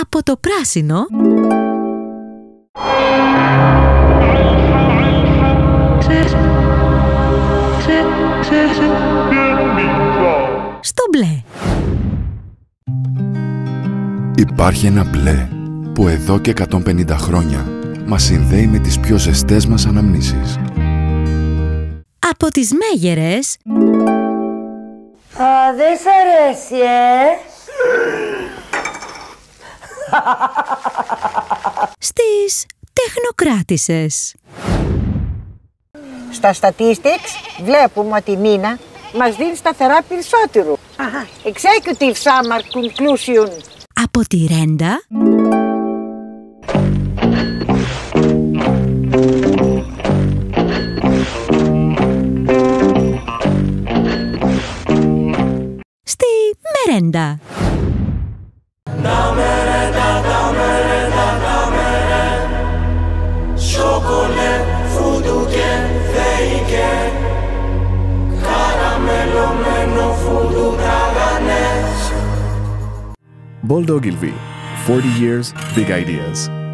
Από το πράσινο στο μπλε. Υπάρχει ένα μπλε που εδώ και 150 χρόνια μας συνδέει με τις πιο ζεστές μας αναμνήσεις. Από τις μέγερες δεν σ' αρέσει, στις τεχνοκράτισσες. Στα statistics βλέπουμε ότι η μήνα μας δίνει σταθερά περισσότερο. Executive Summer Conclusion. Από τη ρέντα στη μερέντα. Bold Ogilvy, 40 years, big ideas.